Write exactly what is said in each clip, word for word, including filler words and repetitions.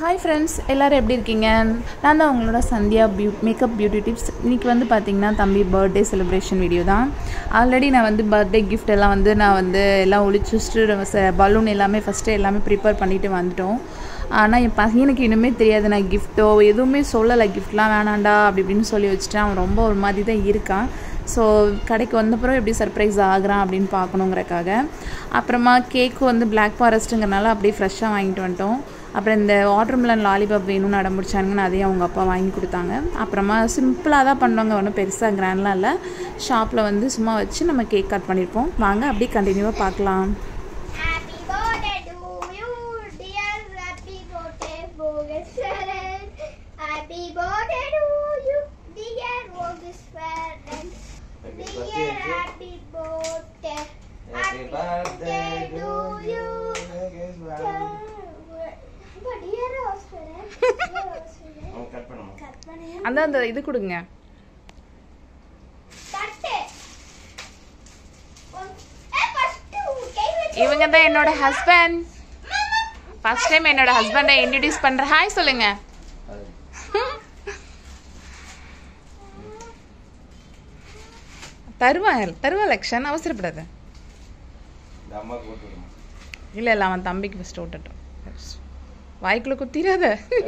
Hi friends, எல்லோரும் எப்படி இருக்கீங்க? நான் தான் உங்களோட சந்தியா பியூ மேக்கப் பியூட்டி டிப்ஸ். இன்றைக்கி வந்து பார்த்திங்கன்னா தம்பி பர்த்டே செலிப்ரேஷன் வீடியோ தான். ஆல்ரெடி நான் வந்து பர்த்டே கிஃப்ட் எல்லாம் வந்து நான் வந்து எல்லாம் ஒழிச்சு வச்சுட்டு பலூன் எல்லாமே ஃபஸ்ட்டு எல்லாமே ப்ரிப்பேர் பண்ணிவிட்டு வந்துட்டோம். ஆனால் என் பையனுக்கு இன்னுமே தெரியாது, நான் கிஃப்ட்டோ எதுவுமே சொல்லலை, கிஃப்ட்லாம் வேணாண்டா அப்படி இப்படின்னு சொல்லி வச்சுட்டேன். அவன் ரொம்ப ஒரு மாதிரி தான் இருக்கான். ஸோ கடைக்கு வந்தப்புறம் எப்படி சர்ப்ரைஸ் ஆகிறான் அப்படின்னு பார்க்கணுங்கிறக்காக. அப்புறமா கேக்கு வந்து பிளாக் ஃபாரஸ்ட்டுங்கிறனால அப்படியே ஃப்ரெஷ்ஷாக வாங்கிட்டு வந்துட்டோம். அப்புறம் இந்த வாட்டர்மெலன் லாலிபாப் வேணும்னு அடம் முடிச்சாங்கன்னு அதையும் அவங்க அப்பா வாங்கி கொடுத்தாங்க. அப்புறமா சிம்பிளாக தான் பண்ணுவாங்க, ஒன்றும் பெருசாக கிராண்ட்லாம் இல்லை. ஷாப்பில் வந்து சும்மா வச்சு நம்ம கேக் கட் பண்ணியிருப்போம். வாங்க அப்படியே கண்டினியூவாக பார்க்கலாம். அந்த அந்த இது கொடுங்க. இவங்க தான் என்னோட ஹஸ்பண்ட். ஃபர்ஸ்ட் டைம் என்னோட ஹஸ்பண்டை இன்ட்ரோடியூஸ் பண்றேன். ஹாய் சொல்லுங்க. தருவா தருவா லக்ஷன், அவசரப்படாத. இல்ல இல்ல அவன் தம்பிக்கு ஃபர்ஸ்ட் ஓட்டட்டும். வாய்க்குள்ள குத்திராத.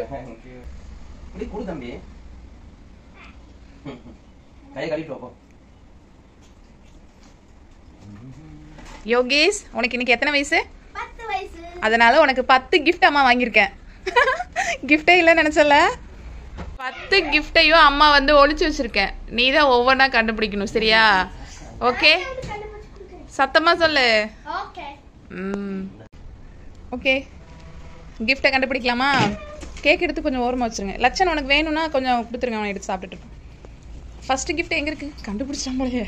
யோகேஷ், உனக்கு இன்னைக்கு எத்தனை வயசு? பத்து வயசு. அதனால உனக்கு பத்து கிஃப்ட் அம்மா வாங்கியிருக்கேன். கிஃப்டே இல்லைன்னு நினைச்சல. பத்து கிஃப்டையும் அம்மா வந்து ஒளிச்சு வச்சிருக்கேன். நீ தான் ஒவ்வொன்றா கண்டுபிடிக்கணும், சரியா? ஓகே, சத்தமா சொல்லு. ம் ஓகே, கிஃப்டை கண்டுபிடிக்கலாமா? கேக் எடுத்து கொஞ்சம் ஓரமாக வச்சுருங்க. லட்சன் உனக்கு வேணும்னா கொஞ்சம் கொடுத்துருங்க, அவனை எடுத்து சாப்பிட்டுட்டு இருப்பேன். ஃபர்ஸ்ட் கிஃப்ட் எங்கே இருக்கு? கண்டுபிடிச்சா போலயே.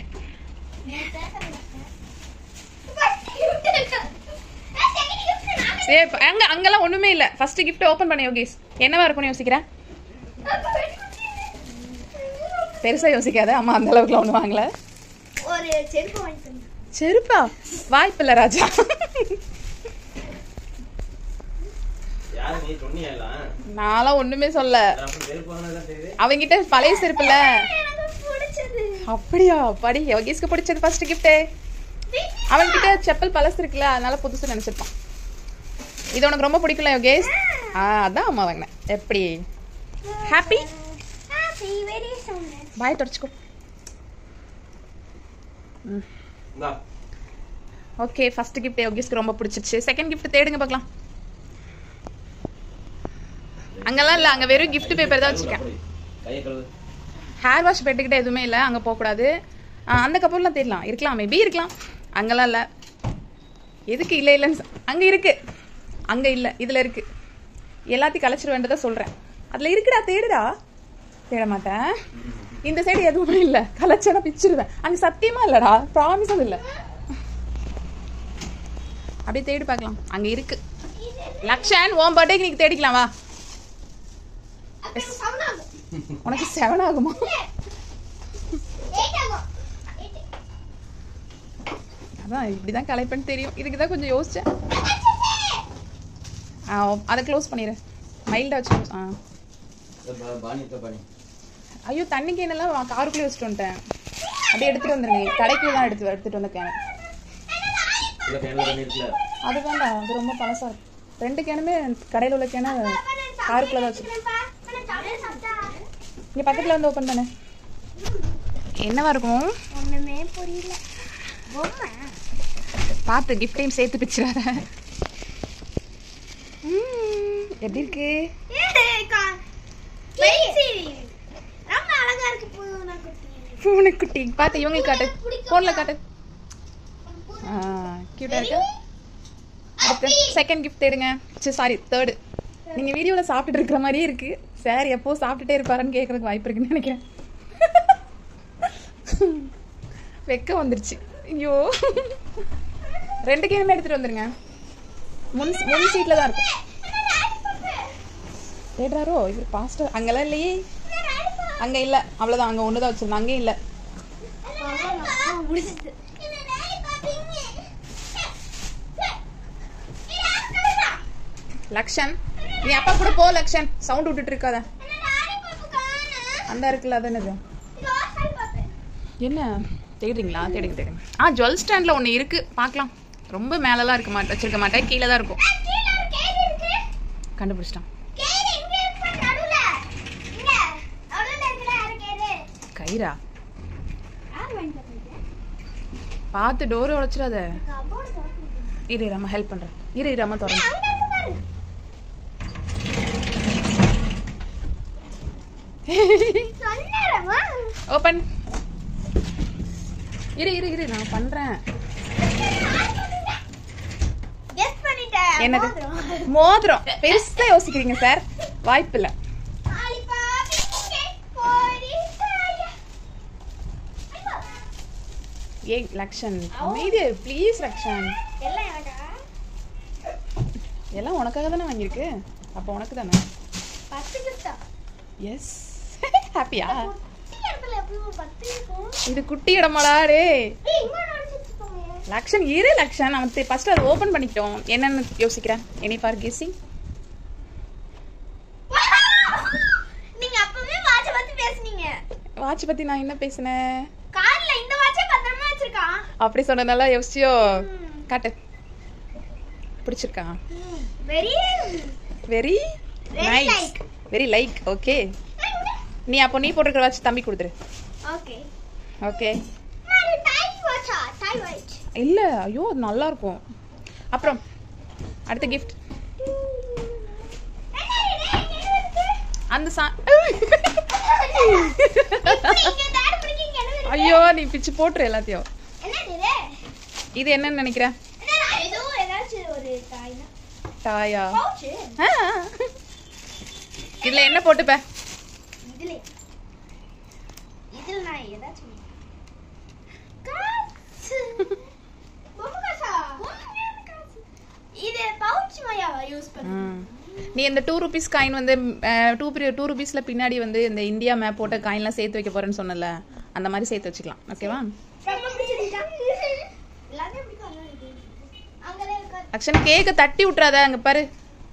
சரி, அங்கே அங்கெல்லாம் ஒன்றுமே இல்லை. ஃபர்ஸ்ட் கிஃப்ட் ஓப்பன் பண்ண யோகேஷ். என்னவா இருக்கும்னு யோசிக்கிறேன். பெருசாக யோசிக்காத, அம்மா அந்த அளவுக்குலாம் ஒன்று வாங்கல. செருப்பா? வாய்ப்பில்லை ராஜா. நான்லாம் ஒண்ணுமே சொல்ல. அவங்கிட்ட பழைய செருப்புல. அப்படியா? படி. யோகேஷ்க்கு பிடிச்சது ஃபர்ஸ்ட் கிஃப்ட். அவன்கிட்ட செப்பல் பழசு இருக்குல்ல, அதனால புதுசு நினைச்சிருப்பான். இது உனக்கு ரொம்ப பிடிக்கல யோகேஷ்? ஆ, அதான் அம்மா வாங்கினேன். எப்படி? ஹாப்பி? பாய் தொடச்சுக்கோ. ஓகே, ஃபர்ஸ்ட் கிஃப்ட் யோகேஷ்க்கு ரொம்ப பிடிச்சிருச்சு. செகண்ட் கிஃப்ட் தேடுங்க பார்க்கலாம். அங்கெல்லாம் இல்லை, அங்கே வெறும் கிஃப்ட் பேப்பர் தான் வச்சுருக்கேன். ஹேர் வாஷ் பெட்டுக்கிட்ட எதுவுமே இல்லை, அங்கே போகக்கூடாது. அந்த கப்பல்லாம் தேடலாம், இருக்கலாம், மேபி இருக்கலாம். அங்கெல்லாம் இல்லை. எதுக்கு இல்லை இல்லைன்னு? அங்கே இருக்கு, அங்கே இல்லை, இதில் இருக்கு. எல்லாத்தையும் கலைச்சிட வேண்டியதான் சொல்கிறேன். அதில் இருக்குடா, தேடுடா. தேட மாட்டேன். இந்த சைடு எதுவுமே இல்லை, கலைச்சடா பிச்சிருவேன். அங்கே சத்தியமா இல்லைடா, ப்ராமிஸ் அது இல்லை. அப்படியே தேடி பார்க்கலாம், அங்கே இருக்கு. லக்ஷன், உன் பர்த்டேக்கு நீங்க தேடிக்கலாம் வா. உனக்கு செவன் ஆகுமா? அதான் இப்படிதான் கலைப்பேன்னு தெரியும். இதுக்குதான் கொஞ்சம் யோசிச்சேன். அதை க்ளோஸ் பண்ணிடு, மைல்டா வச்சு. ஆ, ஐயோ, தண்ணி கேனெல்லாம் காருக்குள்ளே வச்சுட்டு வந்துட்டேன். அப்படியே எடுத்துட்டு வந்துருங்க. கடைக்குள்ள தான் எடுத்து எடுத்துட்டு வந்த கேன். அது வேண்டாம், அது ரொம்ப பழசா இருக்கு. ரெண்டு கேனுமே கடையில் உள்ள கேனை காருக்குள்ள தான் வச்சிருக்கேன். இங்க பக்கத்துல வந்து ஓபன் பண்ணு. என்னவா இருக்கும்? ஒண்ணுமே புரியல. பார்த்து கிஃப்டையும் சேர்த்து பிச்சிராத. எப்படி இருக்கு? ரொம்ப அழகா இருக்கு. பூனை குட்டி பார்த்து இவங்களுக்கு காட்டு, போன்ல காட்டு. ஆ, கியூட்டா இருக்கு. அடுத்து செகண்ட் கிஃப்ட் எடுங்க. Sorry, third. நீங்க வீடியோல சாப்பிட்டுட்டு இருக்கிற மாதிரியே இருக்கு. சார் எப்போ சாப்பிட்டுட்டே இருப்பாருன்னு கேட்கறதுக்கு வாய்ப்பு இருக்குன்னு நினைக்கிறேன். வெக்க வந்துருச்சு. ஐயோ, ரெண்டு கேமே எடுத்துட்டு வந்துருங்க. முன் முன் சீட்ல தான் இருக்கும். தேடுறாரோ இவர் பாஸ்டர்? அங்கெல்லாம் இல்லையே. அங்க இல்ல, அவ்வளவுதான். அங்க ஒண்ணுதான் வச்சிருந்தேன், அங்கேயும் இல்ல. லக்ஷன் நீ அப்பா கூட போ லக்ஷன். சவுண்ட் விட்டுட்டு இருக்காத. அந்த இருக்குல்ல அது என்னது? என்ன தேடுறீங்களா? தேடுங்க தேடுங்க. ஆ ஜுவல் ஸ்டாண்ட்ல ஒன்று இருக்கு, பார்க்கலாம். ரொம்ப மேலலாம் இருக்க மாட்டேன், வச்சிருக்க மாட்டேன், கீழே தான் இருக்கும். கண்டுபிடிச்சிட்டான். கயிறா? பார்த்து டோரை உடைச்சிடாத. இரு இரு, அம்மா ஹெல்ப் பண்றேன். இரு இரு, அம்மா திறந்து. ஓபன். இரு இரு இரு, நான் பண்றேன். என்னது? மோதிரம். பெருசா யோசிக்கிறீங்க சார், வாய்ப்பு இல்ல. ஏய் லக்ஷன், அமைதியா ப்ளீஸ் லக்ஷன். எல்லாம் உனக்காக தானே வாங்கியிருக்கு, அப்ப உனக்கு தானே. எஸ். ஹாப்பியா? இது குட்டி இடமாடா டே லக்ஷன். இரு லக்ஷன், அவன் ஃபர்ஸ்ட் அதை ஓபன் பண்ணிட்டோம். என்னன்னு யோசிக்கிறேன். Any for guessing. நீங்க அப்பவே வாட்ச் பத்தி பேசுனீங்க. வாட்ச் பத்தி நான் என்ன பேசினேன்? கார்ல இந்த வாட்சை பத்திரமா வச்சிருக்கான். அப்படி சொன்னனால யோசிச்சியோ? காட்டு. பிடிச்சிருக்கா? Very very nice, very like. Okay, நீ அப்போ நீ போட்டுக்கிற வாட்ச் தம்பி கொடுத்துரு. Okay okay. மாரி டை வாட்சா? டை வாட்ச் இல்ல, ஐயோ அது நல்லா இருக்கும். அப்புறம் அடுத்த கிஃப்ட் அந்த சா ஐயோ நீ பிச்சு போட்டுரு எல்லாத்தையும். இது என்னன்னு நினைக்கிற? டாயா? இதுல என்ன போட்டுப்ப? நீ இந்த டூ ருபீஸ் காயின் வந்து டூ டூ ருபீஸ்ல பின்னாடி வந்து இந்த இந்தியா மேப் போட்ட காயின்லாம் சேர்த்து வைக்க போறேன்னு சொன்னல, அந்த மாதிரி சேர்த்து வச்சுக்கலாம். ஓகேவா? அக்ஷன் கேக்க தட்டி விட்டுறாத, அங்க பாரு.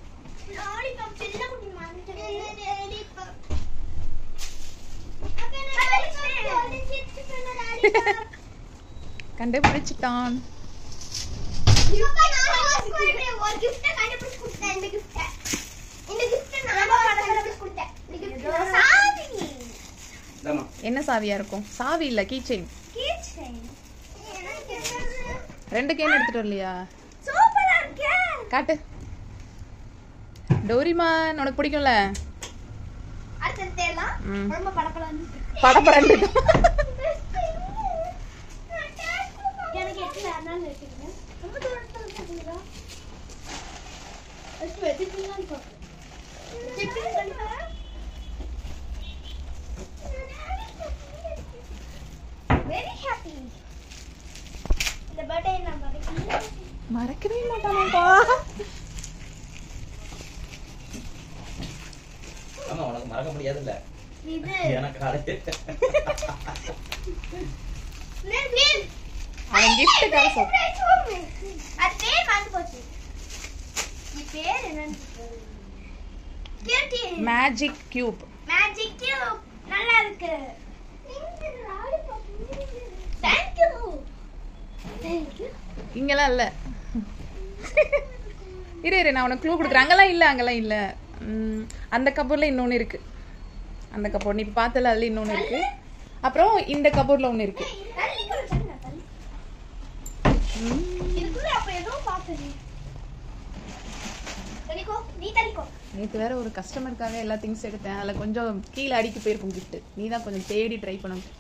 கண்டுபிடிச்சிட்டான். என்ன சாவியா இருக்கும்? சாவி இல்ல, கீ செயின். ரெண்டு கேன் எடுத்துட்டு வரலையா? காட்டு. டோரிமான் உனக்கு பிடிக்கும்ல? படப்படன்னு மறக்கவே மாட்டானப்பா. ஆமா, உனக்கு மறக்க முடியாது இல்ல? இது எனக்கு காலே அவன் gift காசு. அது பேர் வந்து போச்சு. இது பேர் என்னன்னு கேட்டி. Magic cube. மேஜிக் கியூப் நல்லா இருக்கு. Thank you. Thank you. இங்கலாம் இல்ல. இரு இரு, நான் உனக்கு க்ளூ கொடுக்குறேன். அங்கெல்லாம் இல்ல, அங்கெல்லாம் இல்ல. அந்த கபோர்ட்ல இன்னொன்னு இருக்கு. அந்த கபோர்ட் நீ பார்த்தல, அதுல இன்னொன்னு இருக்கு. அப்புறம் இந்த கபோர்ட்ல ஒன்னு இருக்கு. இதுக்குள்ள அப்ப ஏதோ பார்த்தேன். தனிக்கோ, நீ தனிக்கோ. நேத்து வேற ஒரு கஸ்டமருக்காக எல்லா திங்ஸ் எடுத்தேன். அதுல கொஞ்சம் கீழ அடிக்கு போயிருக்கும் gift. நீ தான் கொஞ்சம் தேடி ட்ரை பண்ணணும்.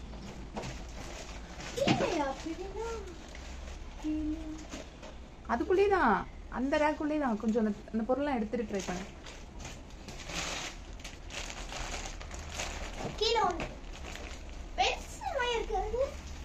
அதுக்குள்ளே தான், அந்த ரேக்குள்ளே தான் கொஞ்சம் அந்த அந்த பொருள்லாம் எடுத்துட்டு ட்ரை பண்ணு. கீழ ஒன்னு பெருசா இருக்கு.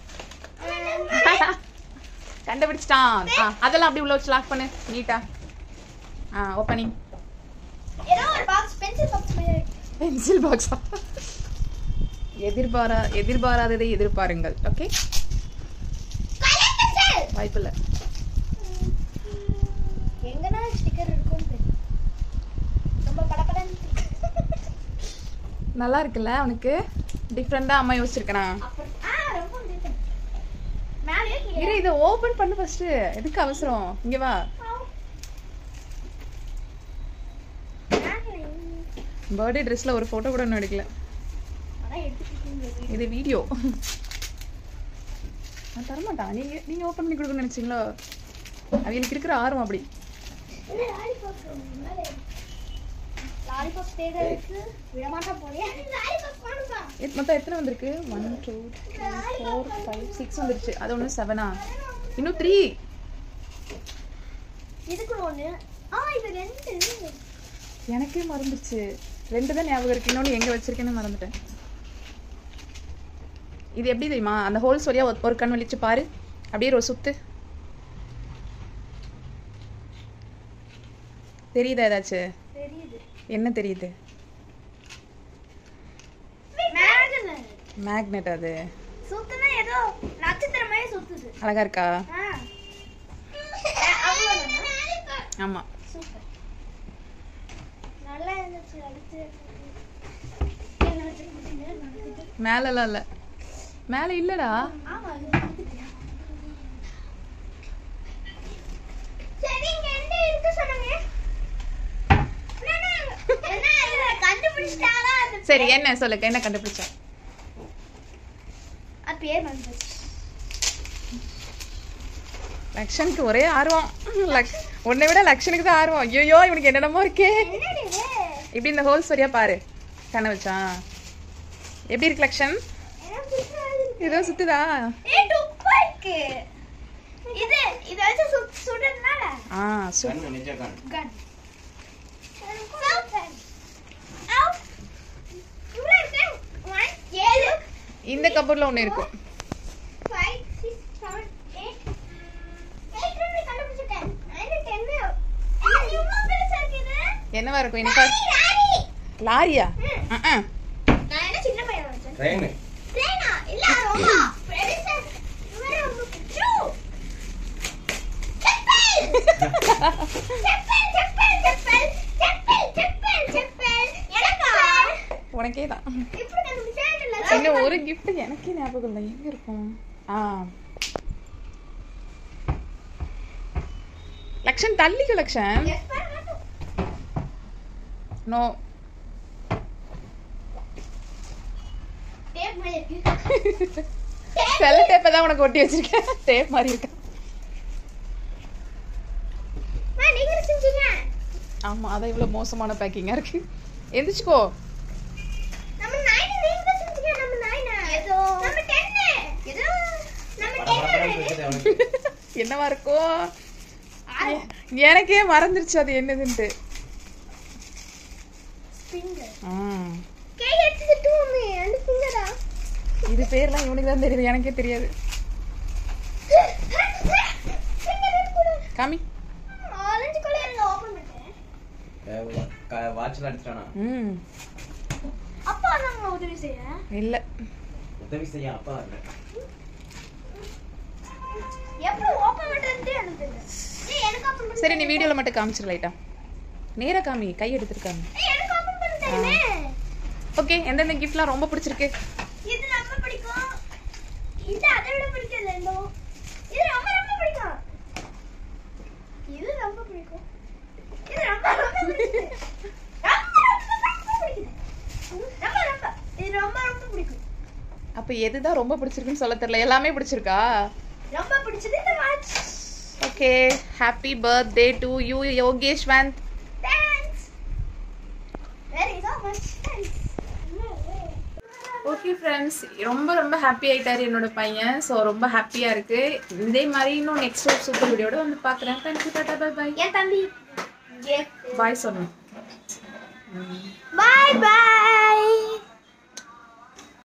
கண்டுபிடிச்சிட்டான். அதெல்லாம் அப்படி உள்ள வச்சு லாக் பண்ணு நீட்டா. ஆ ஓபனிங். ஏதோ ஒரு பாக்ஸ், பென்சில் பாக்ஸ் மாதிரி இருக்கு. பென்சில் பாக்ஸா? எதிர்பாரா எதிர்பாராததை எதிர்பாருங்கள். ஓகே, வாய்ப்பில்லை. எங்கனா ஸ்டிக்கர் இருக்கும். ரொம்ப படபடன்னு நல்லா இருக்குல்ல அவனுக்கு? டிஃப்ரெண்டா அம்மா யோசிச்சிருக்கனா? அப்புறம் ஆ ரொம்ப different. மேலே இரு இத ஓபன் பண்ணு ஃபர்ஸ்ட். எதுக்கு அவசரம்? இங்க வா. பர்த்டே ட்ரெஸ்ல ஒரு போட்டோ கூட இன்னும் எடுக்கல. அதான் எடுத்துக்கிட்டீங்க. இது வீடியோ. நான் தர மாட்டான். நீங்க நீங்க ஓபன் பண்ணி கொடுக்கணும்னு நினைச்சீங்களோ? அவங்களுக்கு இருக்கிற ஆர்வம் அப்படி. என்ன லாலிபாப் மேலே லாலிபாப் தேடுறதுக்கு விட மாட்டா போறியா? லாலிபாப் பண்ணுங்க. இது மொத்தம் எத்தனை வந்திருக்கு? one two three four five six வந்துருச்சு. அது ஒண்ணு seven-ஆ? இன்னும் three. இதுக்கு ஒண்ணு. ஆ இது ரெண்டு. எனக்கே மறந்துச்சு. ரெண்டு தான் ஞாபகம் இருக்கு. இன்னொன்னு எங்க வச்சிருக்கேன்னு மறந்துட்டேன். இது எப்படி தெரியுமா? அந்த ஹோல்ஸ் வழியா ஒரு கண் வலிச்சு பாரு. அப்படியே ஒரு சுத்து. தெரியுதா ஏதாச்சும்? தெரியுது. என்ன தெரியுது? மேக்னெட். மேக்னெட் அது. சுத்துனா ஏதோ நட்சத்திரம் மாதிரி சுத்துது. அழகா இருக்கா? ஆ. அவ்வளவுதானா? ஆமா. சூப்பர். நல்லா இருந்துச்சு அடுத்து. என்ன வச்சிருக்கீங்க? மேலலாம் இல்ல. மேல இல்லடா. ஆமா இது வந்துட்டு. சரி இங்க எந்த இருக்கு சொன்னீங்க? என்ன இத கண்டுபிடிச்சாரா? சரி என்ன சொல்லுங்க, என்ன கண்டுபிடிச்ச? அது பேர் வந்துச்சு. லக்ஷனுக்கு ஒரே ஆர்வம். லக்ஷ் உன்னை விட லக்ஷனுக்கு தான் ஆர்வம். ஐயோ இவனுக்கு என்னென்னமோ இருக்கே. என்னடி இது? இப்படி இந்த ஹோல் சரியா பாரு. கண்ண வச்சா எப்படி இருக்கு லக்ஷன்? எனக்கு பிடிக்காது. இதோ சுத்துதா? ஏய் துப்பா இருக்கு. இது இது வச்சு சுட் சுடுறதுனால ஆ சு கண்ணு நிஜ கண். கன். சூப்பர். ஆவ். இவ்வளவு இருக்கு. one ஏழு இந்த கபோர்ட்ல ஒண்ணு இருக்கும். five six seven eight eight ரெண்டு கண்டுபிடிச்சிட்டேன். nine ten என்ன இவ்வளவு பெருசா இருக்கு இது? என்னவா இருக்கும்? எனக்கு லாரி. லாரியா? அ நான் என்ன சின்ன பையன் வச்சேன். ட்ரெயின். ட்ரெயினா? இல்ல ரொம்ப பெருசா இவரே ரொம்ப ஷூ. செப்பல். செப்பல் செப்பல் செப்பல் செப்பல் செப்பல் செப்பல். எனக்கா? உனக்கே தான். இப்படி கண்டுபிடிச்சேன் இல்ல. இன்னும் ஒரு gift எனக்கே ஞாபகம் இல்லை. எங்க இருக்கும்? ஆ லக்ஷன் தள்ளிக்க லக்ஷன். எஸ் பண்ணு. நோ. டேப் மாதிரி இருக்கு. செல்ல டேப்பை தான் உனக்கு ஒட்டி வச்சிருக்கேன். டேப் மாதிரி இருக்கு. மா நீங்க செஞ்சீங்க. ஆமா அதான் இவ்வளவு மோசமான பேக்கிங்கா இருக்கு. எந்திரிச்சுக்கோ. நம்ம nine நீங்க செஞ்சீங்க. நம்ம nine ஏதோ நம்ம ten ஏதோ நம்ம ten என்னவா இருக்கும்? எனக்கே மறந்துருச்சு அது என்னதுன்ட்டு. ஃபிங்கர். ம் கே எடுத்து தூமி அந்த ஃபிங்கரா? இது பேர்லாம் இவனுக்கு தான் தெரியுது, எனக்கே தெரியாது. காமி. ஆரஞ்சு கலர்ல ஓபன் பண்ணிட்டேன். வாட்ச்ல அடிச்சானா? ம் அப்பா நம்ம உதவி செய்ய. இல்ல உதவி செய்ய அப்பா இல்ல. எப்படி ஓபன் பண்றதுன்னு எனக்கு தெரியல. ஏய் எனக்கு ஓபன் பண்ண. சரி நீ வீடியோல மட்டும் காமிச்சிரு லைட்டா. நேரா காமி, கை எடுத்துருக்காமி. ஏய் எனக்கு ஓபன் பண்ண தெரியுமே. ஓகே, எந்தெந்த கிஃப்ட்லாம் ரொம்ப பிடிச்சிருக்கு? இது ரொம்ப பிடிக்கும். இது அதை விட பிடிக்கல இல்லோ. இது ரொம்ப ரொம்ப பிடிக்கும். இது ரொம்ப பிடிக்கும். இது ரொம்ப ரொம்ப பிடிக்கும். ரொம்ப ரொம்ப பிடிக்கும். ரொம்ப ரொம்ப இது ரொம்ப ரொம்ப பிடிக்கும். அப்ப எதுதான் ரொம்ப பிடிச்சிருக்குன்னு சொல்ல தெரியல. எல்லாமே பிடிச்சிருக்கா? ரொம்ப பிடிச்சது இந்த watch. Okay, happy birthday to you யோகேஷ்வந்த். Thanks. Very so much. Thanks. Okay friends, ரொம்ப ரொம்ப ஹாப்பி ஆயிட்டாரு என்னோட பையன். ஸோ ரொம்ப ஹாப்பியா இருக்கு. இதே மாதிரி இன்னும் நெக்ஸ்ட் ஒரு சூப்பர் வீடியோட வந்து பார்க்குறேன். தேங்க்யூ, டாடா, பை பை. என் தம்பி பாய் சொல்லணும். பாய் பாய்.